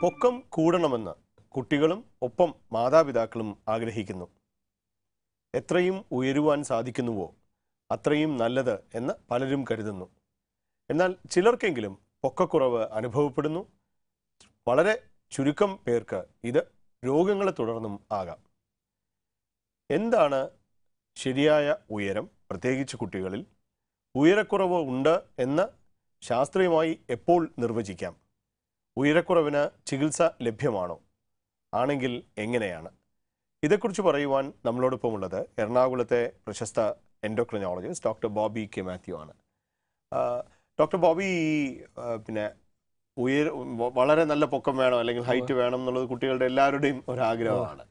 പൊക്കം കൂടണമെന്ന് കുട്ടികളും ഒപ്പം മാതാപിതാക്കളും ആഗ്രഹിക്കുന്നു. എത്രയും ഉയരുവാൻ സാധിക്കുന്നുവോ അത്രയും നല്ലത് എന്ന് പലരും കരുതുന്നു. എന്നാൽ ചിലർക്കെങ്കിലും പൊക്കക്കുറവ് അനുഭവപ്പെടുന്നു. വളരെ ചുരുക്കം പേർക്ക് ഇത് രോഗങ്ങളെ തുടർന്നും ആകാം. എന്താണ് ശരിയായ ഉയരം, പ്രത്യേകിച്ച് കുട്ടികളിൽ? ഉയരക്കുറവ് ഉണ്ട് എന്ന് ശാസ്ത്രീയമായി എപ്പോൾ നിർവചിക്കാം? ഉയരക്കുറവിന് ചികിത്സ ലഭ്യമാണോ? ആണെങ്കിൽ എങ്ങനെയാണ്? ഇതേക്കുറിച്ച് പറയുവാൻ നമ്മളോടൊപ്പമുള്ളത് എറണാകുളത്തെ പ്രശസ്ത endocrinologist doctor Boby K Mathew ആണ്. ഡോക്ടർ ബോബി, പിന്നെ വളരെ നല്ല പൊക്കം വേണം അല്ലെങ്കിൽ ഹൈറ്റ് വേണം എന്നുള്ളത് കുട്ടികളുടെ എല്ലാവരുടെയും ഒരാഗ്രഹമാണ്.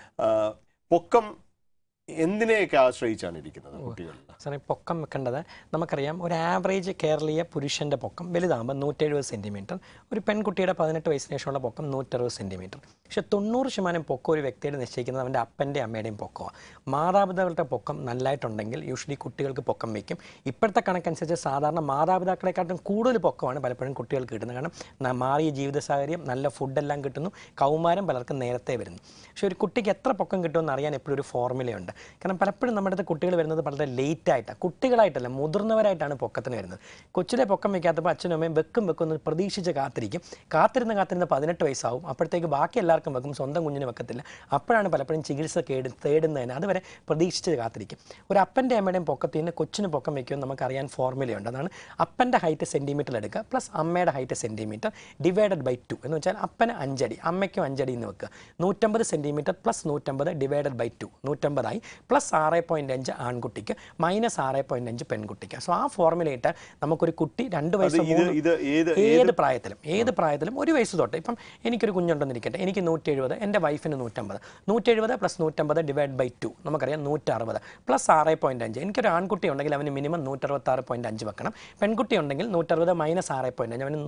പൊക്കം എന്തിനെയൊക്കെ ആശ്രയിച്ചാണ് ഇരിക്കുന്നത് കുട്ടികളിൽ? സാറേ, പൊക്കം വെക്കേണ്ടത് നമുക്കറിയാം. ഒരു ആവറേജ് കേരളീയ പുരുഷൻ്റെ പൊക്കം വലുതാകുമ്പോൾ 170 സെൻറ്റിമീറ്റർ, ഒരു പെൺകുട്ടിയുടെ 18 വയസ്സിന് ശേഷമുള്ള പൊക്കം 160 സെൻറ്റിമീറ്റർ. പക്ഷേ 90% പൊക്കം ഒരു വ്യക്തിയുടെ നിശ്ചയിക്കുന്നത് അവൻ്റെ അപ്പൻ്റെ അമ്മയുടെയും പൊക്കമാണ്. മാതാപിതാക്കളുടെ പൊക്കം നല്ലതായിട്ടുണ്ടെങ്കിൽ യൂഷ്വലി കുട്ടികൾക്ക് പൊക്കം വയ്ക്കും. ഇപ്പോഴത്തെ കണക്കനുസരിച്ച് സാധാരണ മാതാപിതാക്കളെക്കാട്ടും കൂടുതൽ പൊക്കമാണ് പലപ്പോഴും കുട്ടികൾക്ക് കിട്ടുന്നത്. കാരണം മാറിയ ജീവിത സാഹചര്യം, നല്ല ഫുഡെല്ലാം കിട്ടുന്നു, കൗമാരം പലർക്കും നേരത്തെ വരുന്നു. പക്ഷേ ഒരു കുട്ടിക്ക് എത്ര പൊക്കം കിട്ടുമെന്ന് അറിയാൻ എപ്പോഴും ഒരു ഫോർമുലയുണ്ട്. കാരണം പലപ്പോഴും നമ്മുടെ അടുത്ത് കുട്ടികൾ വരുന്നത് വളരെ ലേറ്റായിട്ടാണ്, കുട്ടികളായിട്ടല്ല മുതിർന്നവരായിട്ടാണ് പൊക്കത്തിന് വരുന്നത്. കൊച്ചിലെ പൊക്കം വയ്ക്കാത്തപ്പോൾ അച്ഛനും അമ്മയും വെക്കും എന്ന് പ്രതീക്ഷിച്ച് കാത്തിരുന്ന് 18 വയസ്സാവും. അപ്പോഴത്തേക്ക് ബാക്കി എല്ലാവർക്കും വെക്കും, സ്വന്തം കുഞ്ഞിന് വെക്കത്തില്ല. അപ്പോഴാണ് പലപ്പോഴും ചികിത്സ തേടുന്നതിന് അതുവരെ പ്രതീക്ഷിച്ച് കാത്തിരിക്കും. ഒരു അപ്പൻ്റെ അമ്മയുടെയും പൊക്കത്തിൽ നിന്ന് കൊച്ചിന് പൊക്കം വയ്ക്കുമെന്ന് നമുക്കറിയാൻ ഫോർമുലയുണ്ട്. അതാണ് അപ്പൻ്റെ ഹൈറ്റ് സെൻറ്റിമീറ്ററിൽ എടുക്കുക പ്ലസ് അമ്മയുടെ ഹൈറ്റ് സെൻറ്റിമീറ്റർ ഡിവൈഡഡ് ബൈ 2 എന്ന് വെച്ചാൽ അപ്പന് 5 അടി അമ്മയ്ക്കും 5 അടി എന്ന് വെക്കുക. 150 സെൻറ്റിമീറ്റർ പ്ലസ് 150 ഡിവൈഡഡ് ബൈ 2 150 ആയി, പ്ലസ് 6.5 ആൺകുട്ടിക്ക് മൈനസ് 6.5 പെൺകുട്ടിക്ക്. സോ ആ ഫോർമുലയിട്ട് നമുക്കൊരു കുട്ടി 2 വയസ്സ് ഏത് പ്രായത്തിലും 1 വയസ്സ് തൊട്ട്, ഇപ്പം എനിക്കൊരു കുഞ്ഞുണ്ടെന്നിരിക്കട്ടെ, എനിക്ക് 170, എൻ്റെ വൈഫിന് 150, 170 പ്ലസ് 150 ഡിവൈഡ് ബൈ 2 നമുക്കറിയാം 160 പ്ലസ് 6.5. എനിക്കൊരു ആൺകുട്ടി ഉണ്ടെങ്കിൽ അവന് മിനിമം 166.5 വെക്കണം. പെൺകുട്ടി ഉണ്ടെങ്കിൽ 160 മൈനസ് 6.5 അവന്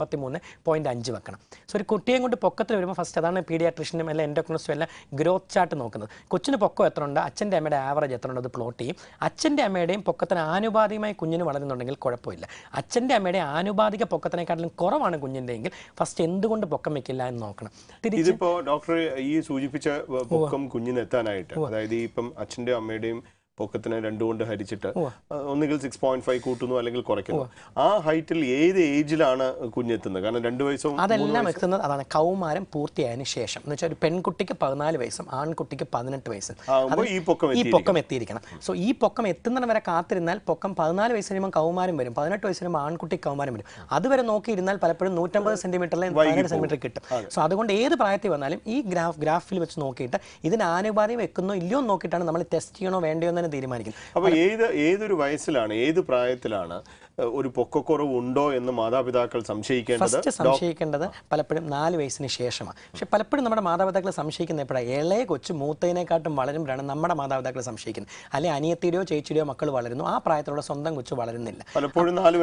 153.5 വെക്കണം. സോ ഒരു കുട്ടിയെ കൊണ്ട് പൊക്കത്തിൽ വരുമ്പോൾ ഫസ്റ്റ് അതാണ് പീഡിയാട്രിഷ്യനും അല്ല എൻഡോക്രിനോളജിസ്റ്റും എല്ലാം ഗ്രോത്ത് ചാർട്ട് നോക്കുന്നത്. കൊച്ചിന് പൊക്കം എത്ര ഉണ്ട്, അച്ഛൻ്റെ അമ്മയുടെ ആവറേജ് എത്ര ഉണ്ട്, അത് പ്ലോട്ട് ചെയ്യും. അച്ഛൻ്റെ അമ്മയുടെയും പൊക്കത്തിന് ആനുപാതികമായി കുഞ്ഞിന് വളരുന്നുണ്ടെങ്കിൽ കുഴപ്പമില്ല. അച്ഛൻ്റെ അമ്മയുടെ ആനുപാതിക പൊക്കത്തിനെക്കാട്ടിലും കുറവാണ് കുഞ്ഞിൻ്റെ എങ്കിൽ ഫസ്റ്റ് എന്തുകൊണ്ട് പൊക്കം വെക്കില്ല എന്ന് നോക്കണം. ഇതിപ്പോ ഡോക്ടർ ഈ സൂചിപ്പിച്ച പൊക്കം കുഞ്ഞിന് എത്താനായിട്ട്, അതായത് ഇപ്പം അച്ഛൻ്റെ അമ്മയുടെയും പൊക്കത്തിനെ 2 കൊണ്ട് ഹരിച്ചിട്ട് ഒന്നുകിൽ 6.5 കൂട്ടുന്നു അല്ലെങ്കിൽ കുറയ്ക്കുന്നു. ആ ഹൈറ്റിൽ ഏത് ഏജിലാണ് കുഞ്ഞെത്തുന്നത്? കാരണം 2 വയസ്സും അതെല്ലാം എത്തുന്നത് അതാണ് കൗമാരം പൂർത്തിയായതിനു ശേഷം. എന്ന് വെച്ചാൽ ഒരു പെൺകുട്ടിക്ക് 14 വയസ്സും ആൺകുട്ടിക്ക് 18 വയസ്സും ഈ പൊക്കം എത്തിയിരിക്കണം. സോ ഈ പൊക്കം എത്തുന്നതിന് വരെ കാത്തിരുന്നാൽ പൊക്കം 14 വയസ്സ് കഴിയുമ്പോൾ കൗമാരം വരും, 18 വയസ്സ് കഴിയുമ്പോൾ ആൺകുട്ടി കൗമാരം വരും. അതുവരെ നോക്കിയിരുന്നാൽ പലപ്പോഴും 150 സെൻറ്റിമീറ്ററിൽ 17 സെൻറ്റിമീറ്റർ കിട്ടും. സോ അതുകൊണ്ട് ഏത് പ്രായത്തിൽ വന്നാലും ഈ ഗ്രാഫിൽ വെച്ച് നോക്കിയിട്ട് ഇതിന് ആനുപാതികം വെക്കുന്നോ ഇല്ലയോ നോക്കിയിട്ടാണ് നമ്മൾ ടെസ്റ്റ് ചെയ്യണോ വേണ്ടയോ എന്ന് തീരുമാനിക്കും. അപ്പോൾ ഏതൊരു വയസ്സിലാണ്, ഏത് പ്രായത്തിലാണ് ഒരു പൊക്കക്കുറവ് ഉണ്ടോ എന്ന് മാതാപിതാക്കൾ സംശയിക്കേണ്ടത്? പലപ്പോഴും 4 വയസ്സിന് ശേഷമാണ്. പക്ഷെ പലപ്പോഴും നമ്മുടെ മാതാപിതാക്കൾ സംശയിക്കുന്ന എപ്പോഴാണ്, ഇളയ കൊച്ചു മൂത്തതിനെക്കാട്ടും വളരുമ്പോഴാണ് നമ്മുടെ മാതാപിതാക്കൾ സംശയിക്കുന്നത്. അല്ലെങ്കിൽ അനിയത്തിയുടെയോ ചേച്ചിയുടെയോ മക്കൾ വളരുന്നു, ആ പ്രായത്തിലുള്ള സ്വന്തം കൊച്ചു വളരുന്നില്ല. പലപ്പോഴും 4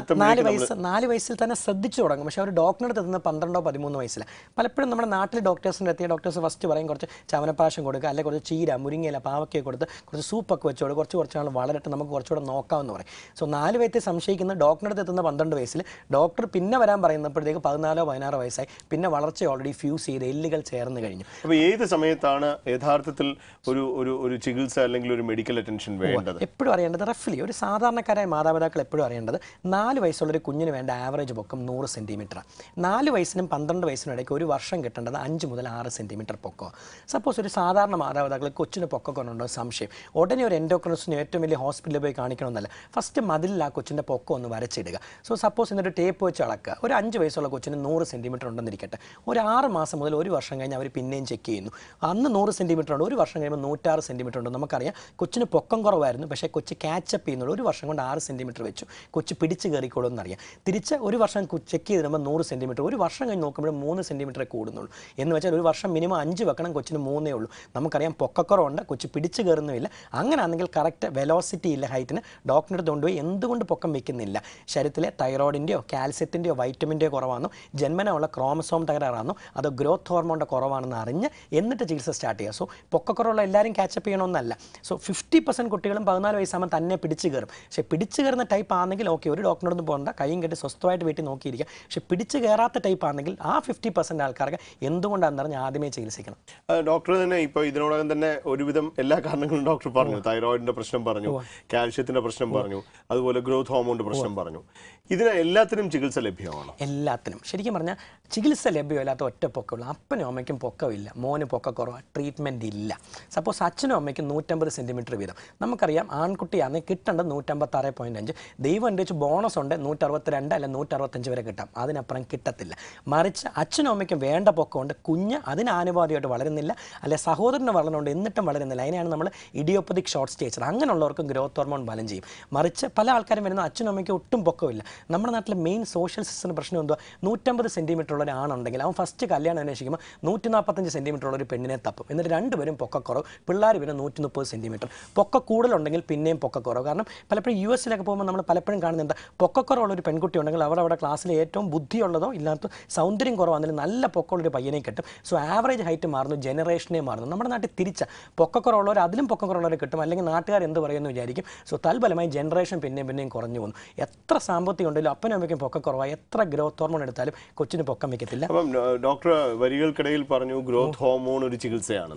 വയസ്സിൽ തന്നെ ശ്രദ്ധിച്ചു തുടങ്ങും. പക്ഷെ അവർ ഡോക്ടറിൻ്റെ എത്തുന്നത് 12 13 വയസ്സിലാണ്. പലപ്പോഴും നമ്മുടെ നാട്ടിൽ ഡോക്ടേഴ്സിൻ്റെ എത്തിയ ഡോക്ടേഴ്സ് ഫസ്റ്റ് പറയും കുറച്ച് ചവനപ്രാശം കൊടുക്കുക, അല്ലെങ്കിൽ കുറച്ച് ചീര മുരിങ്ങയില പാവയ്ക്ക കൊടുത്ത് കുറച്ച് സൂപ്പൊക്കെ വെച്ചോട് കുറച്ച് നാൾ വളരട്ടെ, നമുക്ക് കുറച്ചുകൂടെ നോക്കാമെന്ന് പറയും. സോ 4 വയസ്സിൽ സംശയിക്കുന്ന ഡോക്ടറുടെ എത്തുന്ന 12 വയസ്സിൽ ഡോക്ടർ പിന്നെ വരാൻ പറയുന്നപ്പോഴത്തേക്ക് 14 16 വയസ്സായി, പിന്നെ വളർച്ച ഓൾറെഡി ഫ്യൂസ് ചെയ്ത് എല്ലുകൾ ചേർന്ന് കഴിഞ്ഞു. അപ്പോൾ ഏത് സമയത്താണ് യഥാർത്ഥത്തിൽ ഒരു ചികിത്സ അല്ലെങ്കിൽ ഒരു മെഡിക്കൽ അറ്റൻഷൻ വേണ്ടത്? എപ്പോഴും അറിയേണ്ടത് റഫ്ലി ഒരു സാധാരണക്കാരായ മാതാപിതാക്കൾ എപ്പോഴും അറിയേണ്ടത് 4 വയസ്സുള്ളൊരു കുഞ്ഞിന് വേണ്ട ആവറേജ് പൊക്കം 100 സെൻറ്റിമീറ്റർ. 4 വയസ്സിനും 12 വയസ്സിനും ഇടയ്ക്ക് ഒരു വർഷം കിട്ടേണ്ടത് 5 മുതൽ 6 സെൻറ്റിമീറ്റർ പൊക്കമാണ്. സപ്പോസ് ഒരു സാധാരണ മാതാപിതാക്കൾ കൊച്ചിന് പൊക്കമൊന്നുണ്ടോ സംശയം, ഉടനെ ഒരു എൻഡോക്രിനോളജിസ്റ്റിന് ഏറ്റവും വലിയ ഹോസ്പിറ്റലിൽ പോയി കാണിക്കണമെന്നല്ല, ഫസ്റ്റ് മതിലിൽ ആ കൊച്ചിൻ്റെ പൊക്കം ഒന്ന് വരച്ചിടുക. സോ സപ്പോസ് എന്നിട്ട് ടേപ്പ് വെച്ച് അളക്കുക. ഒരു 5 വയസ്സുള്ള കൊച്ചിന് 100 സെൻറ്റിമീറ്റർ ഉണ്ടെന്നിരിക്കട്ടെ, ഒരു 6 മാസം മുതൽ 1 വർഷം കഴിഞ്ഞ് അവർ പിന്നെയും ചെക്ക് ചെയ്യുന്നു. അന്ന് 100 സെൻറ്റിമീറ്റർ ഉണ്ട്, 1 വർഷം കഴിയുമ്പോൾ 106 സെൻറ്റിമീറ്റർ ഉണ്ട്. നമുക്കറിയാം കൊച്ചിന് പൊക്കം കുറവായിരുന്നു, പക്ഷേ കൊച്ച് ക്യാച്ചപ്പ് ചെയ്യുന്നുള്ളൂ. 1 വർഷം കൊണ്ട് 6 സെൻറ്റിമീറ്റർ വെച്ചു, കൊച്ച് പിടിച്ച് കയറിക്കോളും എന്നറിയാം. തിരിച്ച് 1 വർഷം ചെക്ക് ചെയ്ത് കഴിയുമ്പോൾ 100 സെൻറ്റിമീറ്റർ, 1 വർഷം കഴിഞ്ഞ് നോക്കുമ്പോൾ 3 സെൻറ്റിമീറ്റർ കൂടുന്നുള്ളൂ. എന്ന് വെച്ചാൽ 1 വർഷം മിനിമം 5 വെക്കണം, കൊച്ചിന് 3 ഉള്ളൂ. നമുക്കറിയാം പൊക്കക്കുറവുണ്ട്, കൊച്ച് പിടിച്ച് കയറുന്നുമില്ല. അങ്ങനെയാണെങ്കിൽ കറക്റ്റ് വെലോസിറ്റി ഇല്ല ഹൈറ്റിന്, ഡോക്ടറിൻ്റെ അടുത്ത് കൊണ്ടുപോയി എന്തുകൊണ്ട് പൊക്കം വെക്കുന്നില്ല. ശരീരത്തിലെ തൈറോയിഡിൻ്റെയോ കാൽസ്യത്തിൻ്റെയോ വൈറ്റമിൻ്റെയോ കുറവാണോ, ജന്മന ഉള്ള ക്രോമസോം തകരാറാണോ, അതോ ഗ്രോത്ത് ഹോർമോണിൻ്റെ കുറവാണെന്ന് അറിഞ്ഞ് എന്നിട്ട് ചികിത്സ സ്റ്റാർട്ട് ചെയ്യുക. സോ പൊക്കക്കുറവുള്ള എല്ലാവരും ക്യാച്ചപ്പ് ചെയ്യണമെന്നല്ല. സോ 50% കുട്ടികളും 14 വയസ്സാകുമ്പോൾ തന്നെ പിടിച്ചു കയറും. പക്ഷേ പിടിച്ചു കയറുന്ന ടൈപ്പ് ആണെങ്കിൽ ഓക്കെ, ഒരു ഡോക്ടറിനോടൊന്നും പോകണ്ട, കൈയും കെട്ടി സ്വസ്ഥമായിട്ട് വീട്ടിൽ നോക്കിയിരിക്കുക. പക്ഷേ പിടിച്ചു കയറാത്ത ടൈപ്പ് ആണെങ്കിൽ ആ 50% ആൾക്കാർക്ക് എന്തുകൊണ്ടാണെന്ന് പറഞ്ഞ് ആദ്യമേ ചികിത്സിക്കണം. ഡോക്ടർ തന്നെ ഇപ്പോൾ ഇതിനോടകം തന്നെ ഒരുവിധം എല്ലാ കാരണങ്ങളും ഡോക്ടർ പറഞ്ഞു. തൈറോയിഡിന്റെ പ്രശ്നം പറഞ്ഞു, കാൽഷ്യത്തിന്റെ പ്രശ്നം പറഞ്ഞു, അതുപോലെ ഗ്രോത്ത് ഹോർമോണിന്റെ പ്രശ്നം പറഞ്ഞു. ഇതിന് എല്ലാത്തിനും ചികിത്സ ലഭ്യമാണോ? എല്ലാത്തിനും ശരിക്കും പറഞ്ഞാൽ ചികിത്സ ലഭ്യമല്ലാത്ത ഒറ്റ പൊക്കമുള്ളൂ. അപ്പനും അമ്മയ്ക്കും പൊക്കമില്ല, മോന് പൊക്കക്കുറവ്, ട്രീറ്റ്മെൻറ്റ് ഇല്ല. സപ്പോസ് അച്ഛനും അമ്മയ്ക്കും 150 സെൻറ്റിമീറ്റർ വീതം. നമുക്കറിയാം ആൺകുട്ടിയാണെങ്കിൽ കിട്ടേണ്ടത് 156.5. ദൈവം അനുസരിച്ച് ബോണസ് ഉണ്ട് 162 അല്ല 165 വരെ കിട്ടാം, അതിനപ്പുറം കിട്ടത്തില്ല. മറിച്ച് അച്ഛനും അമ്മയ്ക്കും വേണ്ട പൊക്കമുണ്ട്, കുഞ്ഞ് അതിന് ആനുപാതികമായിട്ട് വളരുന്നില്ല, അല്ലെ സഹോദരന് വളരണമുണ്ട് എന്നിട്ടും വളരുന്നില്ല. അതിനെയാണ് നമ്മൾ ഇഡിയോപ്പതിക് ഷോർട്ട് സ്റ്റേച്ചർ. അങ്ങനെയുള്ളവർക്കും ഗ്രോത്ത് ഹോർമോൺ ബലം ചെയ്യും. മറിച്ച് പല ആൾക്കാരും വരുന്ന അച്ഛനും അമ്മയ്ക്കും ഒട്ടും പൊക്കമില്ല. നമ്മുടെ നാട്ടിലെ മെയിൻ സോഷ്യൽ സിസ്റ്റത്തിൻ്റെ പ്രശ്നം എന്തുവാ? 150 സെൻറ്റിമീറ്റർ ഉള്ള ഒരാണുണ്ടെങ്കിൽ അവൻ ഫസ്റ്റ് കല്യാണം അന്വേഷിക്കുമ്പോൾ 145 സെൻറ്റിമീറ്റർ ഉള്ള ഒരു പെണ്ണിനെ തപ്പും. എന്നിട്ട് രണ്ടുപേരും പൊക്കക്കുറവ്, പിള്ളേർ പിന്നെ 130 സെൻറ്റിമീറ്റർ. പൊക്ക കൂടുതലുണ്ടെങ്കിൽ പിന്നെയും പൊക്കക്കുറവ്. കാരണം പലപ്പോഴും US പോകുമ്പോൾ നമ്മൾ പലപ്പോഴും കാണുന്നത് എന്താ, പൊക്കക്കുറവുള്ള ഒരു പെൺകുട്ടി ഉണ്ടെങ്കിൽ അവിടെ ക്ലാസ്സിൽ ഏറ്റവും ബുദ്ധിയുള്ളതോ ഇല്ലാത്ത സൗന്ദര്യം കുറവാണെങ്കിലും നല്ല പൊക്കമുള്ളൊരു പയ്യനെ കിട്ടും. സോ ആവറേജ് ഹൈറ്റ് മാറുന്നു, ജനറേഷനെ മാറുന്നു. നമ്മുടെ നാട്ടിൽ തിരിച്ച പൊക്കക്കുറവുള്ളവർ അതിലും പൊക്കക്കുറവുള്ളവരെ കിട്ടും, അല്ലെങ്കിൽ നാട്ടുകാർ എന്ത് പറയുമെന്ന് വിചാരിക്കും. സോ തൽഫലമായി ജനറേഷൻ പിന്നെയും കുറഞ്ഞു പോകുന്നു. എത്ര സാമ്പത്തികം ഉണ്ടെങ്കിലും അപ്പനും അമ്മയ്ക്കും പൊക്കക്കുറവായി എത്ര ഗ്രോത്ത് ഹോർമോൺ എടുത്താലും കൊച്ചിന് പൊക്കം വെക്കത്തില്ല. അപ്പം ഡോക്ടർ വരികൾക്കിടയിൽ പറഞ്ഞു ഗ്രോത്ത് ഹോർമോൺ ഒരു ചികിത്സയാണ്.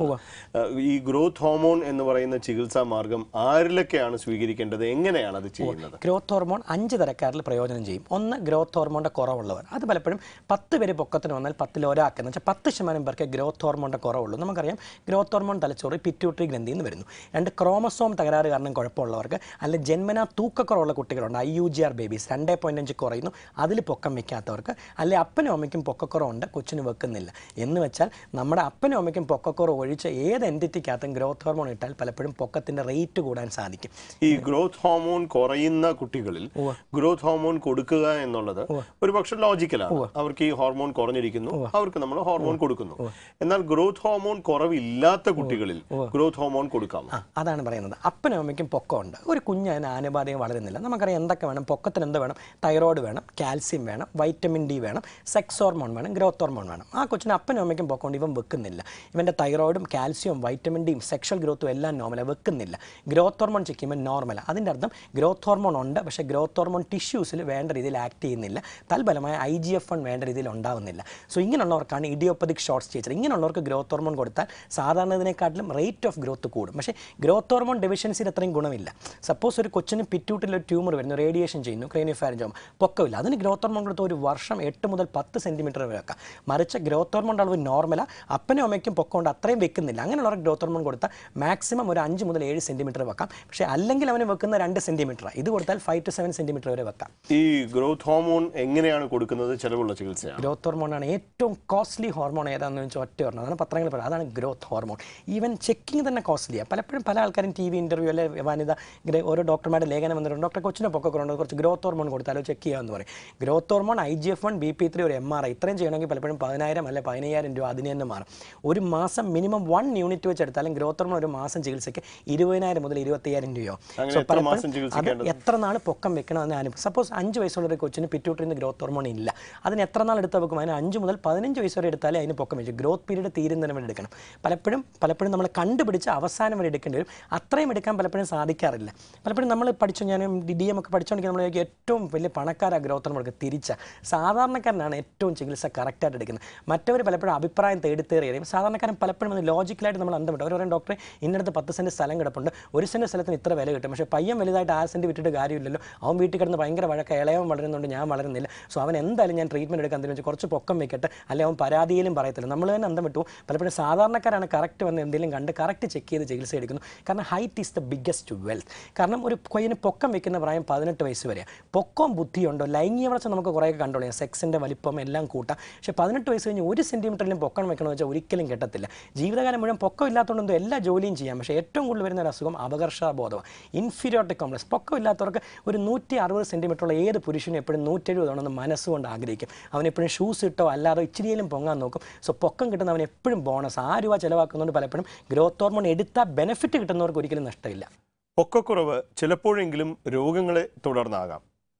ഈ ഗ്രോത്ത് ഹോർമോൺ എന്ന് പറയുന്ന ചികിത്സാ മാർഗം ആരിലൊക്കെയാണ് സ്വീകരിക്കേണ്ടത്, എങ്ങനെയാണ് അത് ചെയ്യുന്നത്? ഗ്രോത്ത് ഹോർമോൺ 5 തരക്കാരിൽ പ്രയോജനം ചെയ്യും. ഒന്ന്, ഗ്രോത്ത് ഹോർമോണിൻ്റെ കുറവുള്ളവർ. അത് പലപ്പോഴും 10 പേര് പൊക്കത്തിന് വന്നാൽ 10-ൽ ഒരാൾക്ക് എന്ന് വെച്ചാൽ 10% പേർക്ക് ഗ്രോത്ത് ഹോർമോണിൻ്റെ കുറവുള്ളൂ. നമുക്കറിയാം ഗ്രോത്ത് ഹോർമോൺ തലച്ചോറ് പിറ്റ്യൂട്ടറി ഗ്രന്ഥിയിൽ നിന്ന് വരുന്നു. 2, ക്രോമസോം തകരാറ് കാരണം കുഴപ്പമുള്ളവർക്ക്, അല്ലെ ജന്മന തൂക്കക്കുറവുള്ള കുട്ടികളുണ്ട്, IUGR ബേബീസ് 2.5 കുറയുന്നു, അതിൽ പൊക്കം വെക്കാത്തവർക്ക്, അല്ലെ അപ്പനും അമ്മയ്ക്കും പൊക്കക്കുറവുണ്ട്, കൊച്ചിന് വെക്കുന്നില്ല. എന്ന് വെച്ചാൽ നമ്മുടെ അപ്പനും അമ്മയ്ക്കും പൊക്കക്കുറവ് ഒഴിച്ച് ഏത് എൻറ്റിറ്റിക്കകത്തും ഗ്രോത്ത് ഹോർമോൺ ഇട്ടാൽ പലപ്പോഴും പൊക്കത്തിൻ്റെ റേറ്റ് കൂടാൻ സാധിക്കും. ഈ ഗ്രോത്ത് ഹോർമോൺ കുറയുന്ന കുട്ടികളിൽ ഗ്രോത്ത് ഹോർമോൺ കൊടുക്കുക എന്നുള്ളത് ഒരു പക്ഷേ ലോജിക്കലാണ്. അവർക്ക് ഈ ഹോർമോൺ കുറഞ്ഞിരിക്കുന്നു, അവർക്ക് നമ്മൾ ഹോർമോൺ കൊടുക്കുന്നു. എന്നാൽ ഗ്രോത്ത് ഹോർമോൺ കുറവില്ലാത്ത കുട്ടികളിൽ ഗ്രോത്ത് ഹോർമോൺ കൊടുക്കാം. അതാണ് പറയുന്നത്. അപ്പനും അമ്മയ്ക്കും പൊക്കമുണ്ട്, ഒരു കുഞ്ഞ് അതിന് ആനുപാതികം വളരുന്നില്ല. നമുക്കറിയാം എന്തൊക്കെ വേണം പൊക്കത്തിന്. എന്ത് വേണം? തൈറോയ്ഡ് വേണം, കാൽസ്യം വേണം, വൈറ്റമിൻ ഡി വേണം, സെക്സ് ഹോർമോൺ വേണം, ഗ്രോത്ത് ഹോർമോൺ വേണം. ആ കൊച്ചിന് അപ്പനും അമ്മയ്ക്കും പൊക്കമുണ്ട്, ഇവൻ വെക്കുന്നില്ല. ഇവൻ്റെ തൈറോയിഡും കാൽസ്യവും വൈറ്റമിൻ ഡിയും സെക്ഷൽ ഗ്രോത്തും എല്ലാം നോർമലാണ്, വെക്കുന്നില്ല. ഗ്രോത്ത് ഹോർമോൺ ചെക്ക് ചെയ്യുമ്പോൾ നോർമലാണ്. അതിൻ്റെ അർത്ഥം ഗ്രോത്ത് ഹോർമോൺ ഉണ്ട്, പക്ഷേ ഗ്രോത്ത് ഹോർമോൺ ടിഷ്യൂസിൽ വേണ്ട രീതിയിൽ ആക്ട് ചെയ്യുന്നില്ല. തൽഫലമായ IGF-1 വേണ്ട രീതിയിൽ ഉണ്ടാവുന്നില്ല. സോ ഇങ്ങനെയുള്ളവർക്കാണ് ഇഡിയോപ്പതിക് ഷോർട്ട് സ്റ്റേച്ചർ. ഇങ്ങനെയുള്ളവർക്ക് ഗ്രോത്ത് ഹോർമോൺ കൊടുത്താൽ സാധാരണതിനെക്കാട്ടിലും റേറ്റ് ഓഫ് ഗ്രോത്ത് കൂടും. പക്ഷേ ഗ്രോത്ത് ഹോർമോൺ ഡെഫിഷ്യൻസിയിൽ അത്രയും ഗുണമില്ല. സപ്പോസ് ഒരു കൊച്ചിന് പിറ്റ്യൂട്ടിൽ ഒരു ട്യൂമർ വരുന്നു, റേഡിയേഷൻ ചെയ്യുന്നു, ക്രേനിയോഫാരിഞ്ചോമ, പൊക്കമില്ല. അതിന് ഗ്രോത്ത് ഹോർമോൺ കൊടുത്ത ഒരു വർഷം 8 മുതൽ 10 സെൻറ്റിമീറ്റർ വരെ വെക്കാം. മറിച്ച് ഗ്രോത്ത് ഹോർമോണിൻ്റെ അളവ് നോർമലാണ്, അപ്പനും അമ്മയ്ക്കും പൊക്കമുണ്ട്, അത്രയും വെക്കുന്നില്ല. അങ്ങനെയുള്ളവർക്ക് ഗ്രോത്ത് ഹോർമോൺ കൊടുത്താൽ മാക്സിമം ഒരു 5 മുതൽ 7 സെൻറ്റിമീറ്റർ വെക്കാം. പക്ഷേ അല്ലെങ്കിൽ അവന് വെക്കുന്ന 2 സെൻറ്റിമീറ്ററാണ്. ഇത് കൊടുത്താൽ 5 to 7 സെൻറ്റിമീറ്റർ വരെ വെക്കാം. ഈ ഗ്രോത്ത് ഹോർമോൺ എങ്ങനെയാണ് കൊടുക്കുന്നത്? ചിലവുള്ള ചികിത്സയാണ്. ഗ്രോത്ത് ഹോർമോണാണ് ഏറ്റവും കോസ്റ്റ്ലി ഹോർമോൺ ഏതാണെന്ന് വെച്ചാൽ ഒറ്റ പറഞ്ഞു, അതാണ് പത്രങ്ങളിൽ പറയുന്നത്, അതാണ് ഗ്രോത്ത് ഹോർമോൺ. ഈവൻ ചെക്കിങ് തന്നെ കോസ്റ്റ്ലിയാണ്. പലപ്പോഴും പല ആൾക്കാരും TV ഇൻ്റർവ്യൂ അല്ലെ വനിത ഓരോ ഡോക്ടർമാരുടെ ലേഖനം വന്നിട്ടുണ്ട്, ഡോക്ടർ കൊച്ചിനെ പൊക്കക്കുറവുണ്ട്, കുറച്ച് ഗ്രോത്ത് ഹോർമോൺ കൊടുത്താലോ ചെക്ക് ചെയ്യാമെന്ന് പറയും. ഗ്രോത്ത് ഹോർമോൺ, IGF-1, BP3, ഒരു MRI ഇത്രയും ചെയ്യണമെങ്കിൽ പലപ്പോഴും 10,000 അല്ലെ 15,000 രൂപ അതിന് തന്നെ മാറും. ഒരു മാസം മിനിമം 1 യൂണിറ്റ് വെച്ചെടുത്താലും ഗ്രോത്ത് ഹോർമോൺ ഒരു മാസം ചികിത്സയ്ക്ക് 20,000 മുതൽ 25,000 രൂപയോ. സോ പലപ്പോഴും എത്ര നാൾ പൊക്കം വെക്കണമെന്ന് അനുഭവം. സപ്പോസ് 5 വയസ്സുള്ള ഒരു കൊച്ചിന് പിറ്റ്യൂട്ടറിയിൽ നിന്ന് ഗ്രോത്ത് ഹോർമോൺ ഇല്ല, അതിന് എത്ര നാൾ എടുത്താൽ വെക്കും? അതിന് 5 മുതൽ 15 വയസ്സ് വരെ എടുത്താലേ അതിന് പൊക്കം വെച്ചു. ഗ്രോത്ത് പീരീഡ് തീരുന്നതിന് വരെ എടുക്കണം. പലപ്പോഴും നമ്മൾ കണ്ടുപിടിച്ച് അവസാനം വരെ എടുക്കേണ്ടി വരും. അത്രയും എടുക്കാൻ പലപ്പോഴും സാധിക്കാറില്ല. പലപ്പോഴും നമ്മൾ പഠിച്ചു, ഞാൻ DM ഒക്കെ പഠിച്ചുകൊണ്ടെങ്കിൽ നമ്മൾ ഏറ്റവും വലിയ പണക്കാരാ ഗ്രോത്ത് ഹോർമോൺ തിരിച്ച സാധാരണക്കാരനാണ് ഏറ്റവും ചികിത്സ കറക്റ്റായിട്ട് എടുക്കുന്നത്. മറ്റവർ പലപ്പോഴും അഭിപ്രായം തേടിത്തേറിയും സാധാരണക്കാരൻ പലപ്പോഴും അത് ലോജിക്കലായിട്ട് നമ്മൾ അന്തമിട്ട് അവർ പറയും, ഡോക്ടറെ ഇന്നടത്ത് 10 സെൻറ്റ് സ്ഥലം കിടപ്പുണ്ട്, 1 സെൻറ്റ് സ്ഥലത്തിന് ഇത്ര വില കിട്ടും, പക്ഷേ പയ്യൻ വലുതായിട്ട് 6 സെൻറ്റ് വിട്ടിട്ട് കാര്യമില്ലല്ലോ, അവൻ വീട്ടിൽ കിടന്ന് ഭയങ്കര വഴക്ക, ഇളയവൻ വളരുന്നുണ്ട്, ഞാൻ വളരുന്നില്ല, സോ അവൻ എന്തായാലും ഞാൻ ട്രീറ്റ്മെൻറ്റ് എടുക്കാൻ തരുമെന്ന് വെച്ചാൽ കുറച്ച് പൊക്കം വെക്കട്ടെ, അല്ലെങ്കിൽ അവൻ പരാതിയിലും പറയത്തില്ല. നമ്മൾ തന്നെ അന്തം വിട്ടു. പലപ്പോഴും സാധാരണക്കാരാണ് കറക്റ്റ് വന്ന് എന്തെങ്കിലും കണ്ട് കറക്റ്റ് ചെക്ക് ചെയ്ത് ചികിത്സ എടുക്കുന്നു. കാരണം height is the biggest wealth. കാരണം ഒരു കൊയ്യന് പൊക്കം വെക്കുന്ന പ്രായം 18 വയസ്സ് വരെയാണ്. പൊക്കവും ബുദ്ധിയുണ്ടോ, ലൈംഗിക വളർച്ച നമുക്ക് കുറേയൊക്കെ കൺട്രോൾ ചെയ്യാം, സെക്സിൻ്റെ വലിപ്പം എല്ലാം കൂട്ടാം. പക്ഷേ 18 വയസ്സ് കഴിഞ്ഞ് 1 സെൻറ്റിമീറ്ററിലും പൊക്കം വെക്കണമെന്ന് വെച്ചാൽ ഒരിക്കലും കിട്ടത്തില്ല. ജീവിതകാലം മുഴുവൻ പൊക്കം ഇല്ലാത്തതുകൊണ്ട് എല്ലാ ജോലിയും ചെയ്യാം. പക്ഷേ ഏറ്റവും കൂടുതൽ വരുന്ന ഒരു അസുഖം അപകർഷബോധമാണ്, ഇൻഫീരിയോറിറ്റി കോംപ്ലക്സ്. പൊക്കം ഇല്ലാത്തവർക്ക് ഒരു 160 സെൻറ്റിമീറ്ററുള്ള ഏത് പുരുഷനും എപ്പോഴും 170 തവണ മനസ്സുകൊണ്ട് ആഗ്രഹിക്കും. അവനെപ്പോഴും ഷൂസ് ഇട്ടോ അല്ലാതെ ഇച്ചിരിയിലും പൊങ്ങാൻ നോക്കും. സോ പൊക്കം കിട്ടുന്ന അവൻ എപ്പോഴും ബോണസ്. ആ രൂപ ചിലവാക്കുന്നതുകൊണ്ട് പലപ്പോഴും ഗ്രോത്ത് ഹോർമോൺ എടുത്താൽ ബെനിഫിറ്റ് കിട്ടുന്നവർക്ക് ഒരിക്കലും നഷ്ടമില്ല. പൊക്കക്കുറവ് ചിലപ്പോഴെങ്കിലും രോഗങ്ങളെ തുടർന്നാകാം.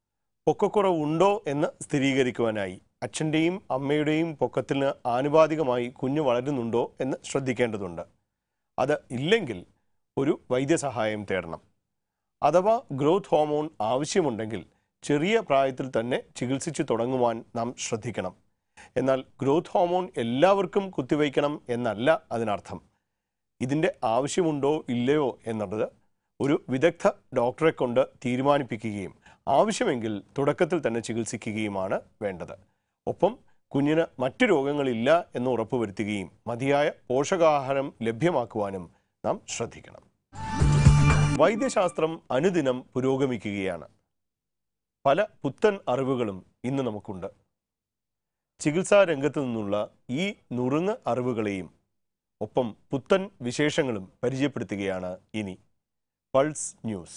പൊക്കക്കുറവുണ്ടോ എന്ന് സ്ഥിരീകരിക്കുവാനായി അച്ഛൻ്റെയും അമ്മയുടെയും പൊക്കത്തിന് ആനുപാതികമായി കുഞ്ഞ് വളരുന്നുണ്ടോ എന്ന് ശ്രദ്ധിക്കേണ്ടതുണ്ട്. അത് ഇല്ലെങ്കിൽ ഒരു വൈദ്യസഹായം തേടണം. അഥവാ ഗ്രോത്ത് ഹോർമോൺ ആവശ്യമുണ്ടെങ്കിൽ ചെറിയ പ്രായത്തിൽ തന്നെ ചികിത്സിച്ചു തുടങ്ങുവാൻ നാം ശ്രദ്ധിക്കണം. എന്നാൽ ഗ്രോത്ത് ഹോർമോൺ എല്ലാവർക്കും കുത്തിവയ്ക്കണം എന്നല്ല അതിനർത്ഥം. ഇതിൻ്റെ ആവശ്യമുണ്ടോ ഇല്ലയോ എന്നുള്ളത് ഒരു വിദഗ്ധ ഡോക്ടറെ കൊണ്ട് തീരുമാനിപ്പിക്കുകയും ആവശ്യമെങ്കിൽ തുടക്കത്തിൽ തന്നെ ചികിത്സിക്കുകയുമാണ് വേണ്ടത്. ഒപ്പം കുഞ്ഞിന് മറ്റു രോഗങ്ങളില്ല എന്ന് ഉറപ്പുവരുത്തുകയും മതിയായ പോഷകാഹാരം ലഭ്യമാക്കുവാനും നാം ശ്രദ്ധിക്കണം. വൈദ്യശാസ്ത്രം അനുദിനം പുരോഗമിക്കുകയാണ്. പല പുത്തൻ അറിവുകളും ഇന്ന് നമുക്കുണ്ട്. ചികിത്സാ രംഗത്തു നിന്നുള്ള ഈ നുറുങ്ങ് അറിവുകളെയും ഒപ്പം പുത്തൻ വിശേഷങ്ങളും പരിചയപ്പെടുത്തുകയാണ് ഇനി പൾസ് ന്യൂസ്.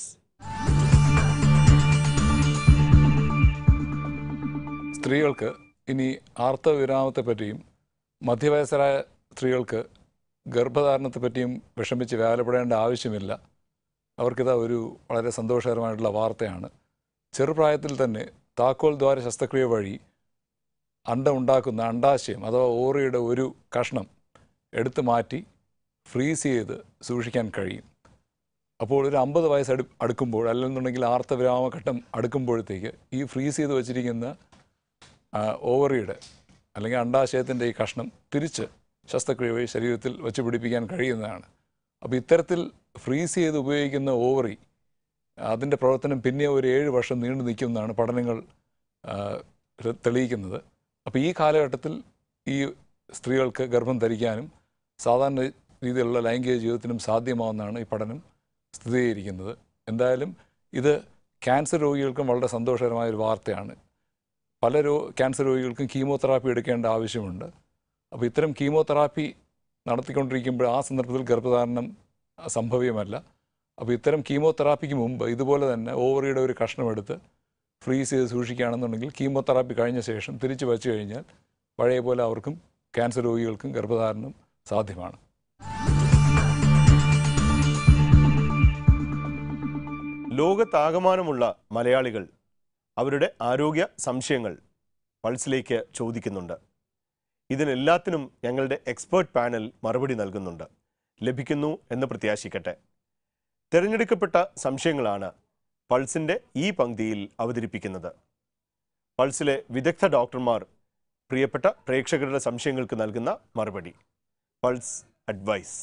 സ്ത്രീകൾക്ക് ഇനി ആർത്തവവിരാമത്തെപ്പറ്റിയും മധ്യവയസ്സരായ സ്ത്രീകൾക്ക് ഗർഭധാരണത്തെപ്പറ്റിയും വിഷമിച്ച് വ്യാകുലപ്പെടേണ്ട ആവശ്യമില്ല. അവർക്കിത് ഒരു വളരെ സന്തോഷകരമായിട്ടുള്ള വാർത്തയാണ്. ചെറുപ്രായത്തിൽ തന്നെ താക്കോൽ ദ്വാര ശസ്ത്രക്രിയ വഴി ഉണ്ടാക്കുന്ന അണ്ടാശയം അഥവാ ഓറിയുടെ ഒരു കഷ്ണം എടുത്തു മാറ്റി ഫ്രീസ് ചെയ്ത് സൂക്ഷിക്കാൻ കഴിയും. അപ്പോൾ ഒരു 50 വയസ്സ് അടുക്കുമ്പോൾ അല്ലെന്നുണ്ടെങ്കിൽ ആർത്തവിരാമഘട്ടം അടുക്കുമ്പോഴത്തേക്ക് ഈ ഫ്രീസ് ചെയ്ത് വച്ചിരിക്കുന്ന ഓവറിയുടെ അല്ലെങ്കിൽ അണ്ടാശയത്തിൻ്റെ ഈ കഷ്ണം തിരിച്ച് ശസ്ത്രക്രിയ വഴി ശരീരത്തിൽ വച്ച് പിടിപ്പിക്കാൻ കഴിയുന്നതാണ്. അപ്പോൾ ഇത്തരത്തിൽ ഫ്രീസ് ചെയ്ത് ഉപയോഗിക്കുന്ന ഓവറി അതിൻ്റെ പ്രവർത്തനം പിന്നെ ഒരു 7 വർഷം നീണ്ടു നിൽക്കുമെന്നാണ് പഠനങ്ങൾ തെളിയിക്കുന്നത്. അപ്പോൾ ഈ കാലഘട്ടത്തിൽ ഈ സ്ത്രീകൾക്ക് ഗർഭം ധരിക്കാനും സാധാരണ രീതിയിലുള്ള ലൈംഗിക ജീവിതത്തിനും സാധ്യമാവുന്നതാണ് ഈ പഠനം സ്ഥിരീകരിക്കുന്നത്. എന്തായാലും ഇത് ക്യാൻസർ രോഗികൾക്കും വളരെ സന്തോഷകരമായൊരു വാർത്തയാണ്. പല ക്യാൻസർ രോഗികൾക്കും കീമോതെറാപ്പി എടുക്കേണ്ട ആവശ്യമുണ്ട്. അപ്പോൾ ഇത്തരം കീമോതെറാപ്പി നടത്തിക്കൊണ്ടിരിക്കുമ്പോൾ ആ സന്ദർഭത്തിൽ ഗർഭധാരണം സംഭവ്യമല്ല. അപ്പോൾ ഇത്തരം കീമോതെറാപ്പിക്ക് മുമ്പ് ഇതുപോലെ തന്നെ ഓവറിയുടെ ഒരു കഷ്ണമെടുത്ത് ഫ്രീസ് ചെയ്ത് സൂക്ഷിക്കുകയാണെന്നുണ്ടെങ്കിൽ കീമോതെറാപ്പി കഴിഞ്ഞ ശേഷം തിരിച്ചു വച്ചു കഴിഞ്ഞാൽ പഴയ പോലെ അവർക്കും ക്യാൻസർ രോഗികൾക്കും ഗർഭധാരണം സാധ്യമാണ്. ലോകത്താകമാനമുള്ള മലയാളികൾ അവരുടെ ആരോഗ്യ സംശയങ്ങൾ പൾസിലേക്ക് ചോദിക്കുന്നുണ്ട്. ഇതിനെല്ലാത്തിനും ഞങ്ങളുടെ എക്സ്പേർട്ട് പാനൽ മറുപടി നൽകുന്നുണ്ട്. ലഭിക്കുന്നു എന്ന് പ്രത്യാശിക്കട്ടെ. തിരഞ്ഞെടുക്കപ്പെട്ട സംശയങ്ങളാണ് പൾസിൻ്റെ ഈ പങ്ക്തിയിൽ അവതരിപ്പിക്കുന്നത്. പൾസിലെ വിദഗ്ധ ഡോക്ടർമാർ പ്രിയപ്പെട്ട പ്രേക്ഷകരുടെ സംശയങ്ങൾക്ക് നൽകുന്ന മറുപടി. Pulse advice.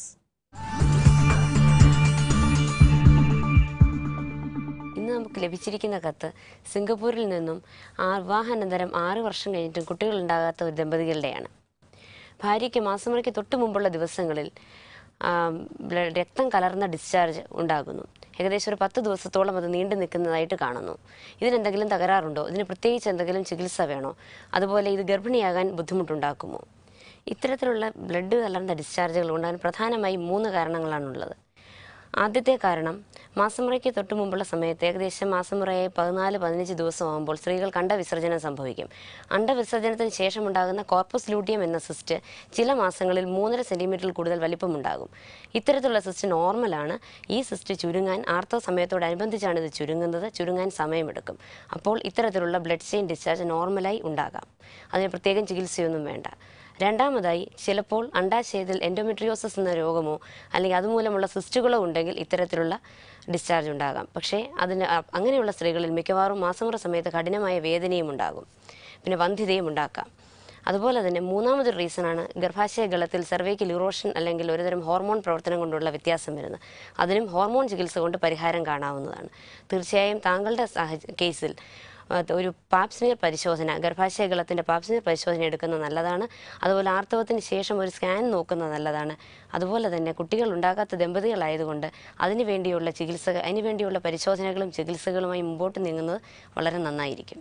ഇന്ന് നമുക്ക് ലഭിച്ചിരിക്കുന്ന കത്ത് സിംഗപ്പൂരിൽ നിന്നും വിവാഹാനന്തരം 6 വർഷം കഴിഞ്ഞിട്ടും കുട്ടികളുണ്ടാകാത്ത ഒരു ദമ്പതികളുടെയാണ്. ഭാര്യയ്ക്ക് മാസമുറയ്ക്ക് തൊട്ട് മുമ്പുള്ള ദിവസങ്ങളിൽ രക്തം കലർന്ന ഡിസ്ചാർജ് ഉണ്ടാകുന്നു. ഏകദേശം ഒരു 10 ദിവസത്തോളം അത് നീണ്ടു നിൽക്കുന്നതായിട്ട് കാണുന്നു. ഇതിനെന്തെങ്കിലും തകരാറുണ്ടോ? ഇതിന് പ്രത്യേകിച്ച് എന്തെങ്കിലും ചികിത്സ വേണോ? അതുപോലെ ഇത് ഗർഭിണിയാകാൻ ബുദ്ധിമുട്ടുണ്ടാക്കുമോ? ഇത്തരത്തിലുള്ള ബ്ലഡ് കലർന്ന ഡിസ്ചാർജുകൾ ഉണ്ടാകാൻ പ്രധാനമായും 3 കാരണങ്ങളാണുള്ളത്. ആദ്യത്തെ കാരണം മാസമുറയ്ക്ക് തൊട്ട് മുമ്പുള്ള സമയത്ത് ഏകദേശം മാസമുറയെ 14-15 ദിവസമാകുമ്പോൾ സ്ത്രീകൾക്ക് അണ്ടവിസർജനം സംഭവിക്കും. അണ്ടവിസർജനത്തിന് ശേഷമുണ്ടാകുന്ന കോർപ്പസ് ലൂട്ടിയം എന്ന സിസ്റ്റ് ചില മാസങ്ങളിൽ 3.5 സെൻറ്റിമീറ്ററിൽ കൂടുതൽ വലിപ്പമുണ്ടാകും. ഇത്തരത്തിലുള്ള സിസ്റ്റ് നോർമലാണ്. ഈ സിസ്റ്റ് ചുരുങ്ങാൻ ആർത്തവ സമയത്തോടനുബന്ധിച്ചാണ് ഇത് ചുരുങ്ങാൻ സമയമെടുക്കും. അപ്പോൾ ഇത്തരത്തിലുള്ള ബ്ലഡ് ചെയിൻ ഡിസ്ചാർജ് നോർമലായി ഉണ്ടാകാം. അതിന് പ്രത്യേകം ചികിത്സയൊന്നും വേണ്ട. രണ്ടാമതായി, ചിലപ്പോൾ അണ്ടാശയത്തിൽ എൻഡോമെട്രിയോസിസ് എന്ന രോഗമോ അല്ലെങ്കിൽ അതുമൂലമുള്ള സിസ്റ്റുകളോ ഉണ്ടെങ്കിൽ ഇത്തരത്തിലുള്ള ഡിസ്ചാർജ് ഉണ്ടാകാം. പക്ഷേ അങ്ങനെയുള്ള സ്ത്രീകളിൽ മിക്കവാറും മാസമുറ സമയത്ത് കഠിനമായ വേദനയും ഉണ്ടാകും, പിന്നെ വന്ധ്യതയും ഉണ്ടാക്കാം. അതുപോലെ തന്നെ മൂന്നാമതൊരു റീസണാണ് ഗർഭാശയ ഗളത്തിൽ സെർവൈക്കൽ ഇറോഷൻ അല്ലെങ്കിൽ ഒരുതരം ഹോർമോൺ പ്രവർത്തനം കൊണ്ടുള്ള വ്യത്യാസം വരുന്നത്. അതിനും ഹോർമോൺ ചികിത്സ കൊണ്ട് പരിഹാരം കാണാവുന്നതാണ്. തീർച്ചയായും താങ്കളുടെ കേസിൽ ഒരു പാപ്സ്മിയർ പരിശോധന, ഗർഭാശയ ഗളത്തിൻ്റെ പാപ്സ്മിയർ പരിശോധന എടുക്കുന്നത് നല്ലതാണ്. അതുപോലെ ആർത്തവത്തിന് ശേഷം ഒരു സ്കാൻ നോക്കുന്നത് നല്ലതാണ്. അതുപോലെ തന്നെ കുട്ടികൾ ഉണ്ടാകാത്ത ദമ്പതികളായതുകൊണ്ട് അതിനുവേണ്ടിയുള്ള പരിശോധനകളും ചികിത്സകളുമായി മുമ്പോട്ട് നീങ്ങുന്നത് വളരെ നന്നായിരിക്കും.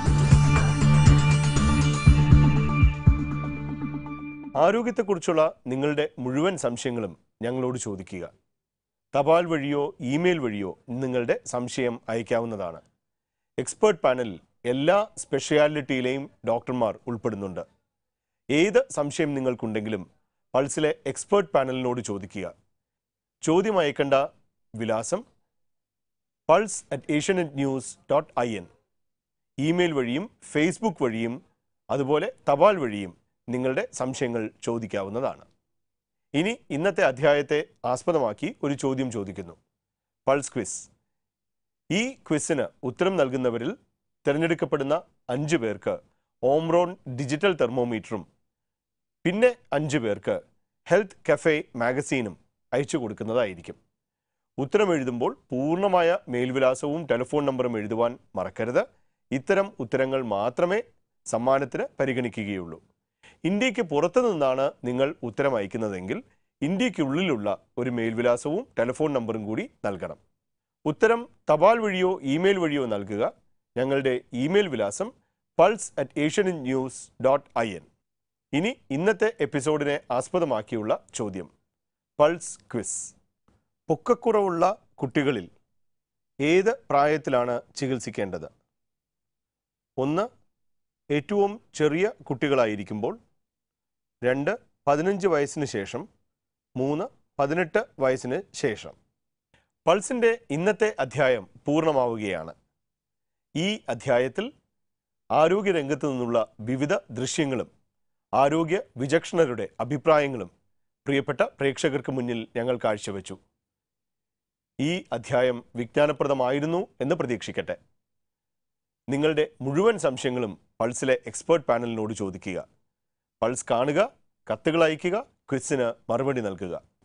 ആരോഗ്യത്തെക്കുറിച്ചുള്ള നിങ്ങളുടെ മുഴുവൻ സംശയങ്ങളും ഞങ്ങളോട് ചോദിക്കുക. തപാൽ വഴിയോ ഇമെയിൽ വഴിയോ നിങ്ങളുടെ സംശയം അയക്കാവുന്നതാണ്. എക്സ്പേർട്ട് പാനലിൽ എല്ലാ സ്പെഷ്യാലിറ്റിയിലെയും ഡോക്ടർമാർ ഉൾപ്പെടുന്നുണ്ട്. ഏത് സംശയം നിങ്ങൾക്കുണ്ടെങ്കിലും പൾസിലെ എക്സ്പേർട്ട് പാനലിനോട് ചോദിക്കുക. ചോദ്യം അയക്കേണ്ട വിലാസം pulse@asianetnews.in. ഇമെയിൽ വഴിയും ഫേസ്ബുക്ക് വഴിയും അതുപോലെ തപാൽ വഴിയും നിങ്ങളുടെ സംശയങ്ങൾ ചോദിക്കാവുന്നതാണ്. ഇനി ഇന്നത്തെ അധ്യായത്തെ ആസ്പദമാക്കി ഒരു ചോദ്യം ചോദിക്കുന്നു. Pulse quiz. ഈ ക്വിസിന് ഉത്തരം നൽകുന്നവരിൽ തിരഞ്ഞെടുക്കപ്പെടുന്ന 5 പേർക്ക് ഓംറോൺ ഡിജിറ്റൽ തെർമോമീറ്ററും പിന്നെ 5 പേർക്ക് ഹെൽത്ത് കഫേ മാഗസീനും അയച്ചു കൊടുക്കുന്നതായിരിക്കും. ഉത്തരം എഴുതുമ്പോൾ പൂർണ്ണമായ മേൽവിലാസവും ടെലിഫോൺ നമ്പറും എഴുതുവാൻ മറക്കരുത്. ഇത്തരം ഉത്തരങ്ങൾ മാത്രമേ സമ്മാനത്തിന് പരിഗണിക്കുകയുള്ളൂ. ഇന്ത്യക്ക് പുറത്തു നിന്നാണ് നിങ്ങൾ ഉത്തരം അയക്കുന്നതെങ്കിൽ ഇന്ത്യക്കുള്ളിലുള്ള ഒരു മേൽവിലാസവും ടെലിഫോൺ നമ്പറും കൂടി നൽകണം. ഉത്തരം തപാൽ വഴിയോ ഇമെയിൽ വഴിയോ നൽകുക. ഞങ്ങളുടെ ഇമെയിൽ വിലാസം pulse@asiannews.in. ഇനി ഇന്നത്തെ എപ്പിസോഡിനെ ആസ്പദമാക്കിയുള്ള ചോദ്യം. Pulse quiz. പൊക്കക്കുറവുള്ള കുട്ടികളിൽ ഏത് പ്രായത്തിലാണ് ചികിത്സിക്കേണ്ടത്? 1. ഏറ്റവും ചെറിയ കുട്ടികളായിരിക്കുമ്പോൾ. 2. 15 വയസ്സിന് ശേഷം. 3. 18 വയസ്സിന് ശേഷം. പൾസിൻ്റെ ഇന്നത്തെ അധ്യായം പൂർണ്ണമാവുകയാണ്. ഈ അധ്യായത്തിൽ ആരോഗ്യരംഗത്ത് നിന്നുള്ള വിവിധ ദൃശ്യങ്ങളും ആരോഗ്യ വിചക്ഷണരുടെ അഭിപ്രായങ്ങളും പ്രിയപ്പെട്ട പ്രേക്ഷകർക്ക് മുന്നിൽ ഞങ്ങൾ കാഴ്ചവെച്ചു. ഈ അധ്യായം വിജ്ഞാനപ്രദമായിരുന്നു എന്ന് പ്രതീക്ഷിക്കട്ടെ. നിങ്ങളുടെ മുഴുവൻ സംശയങ്ങളും പൾസിലെ എക്സ്പേർട്ട് പാനലിനോട് ചോദിക്കുക. പൾസ് കാണുക, കത്തുകൾ അയയ്ക്കുക, ക്വിസിന് മറുപടി നൽകുക.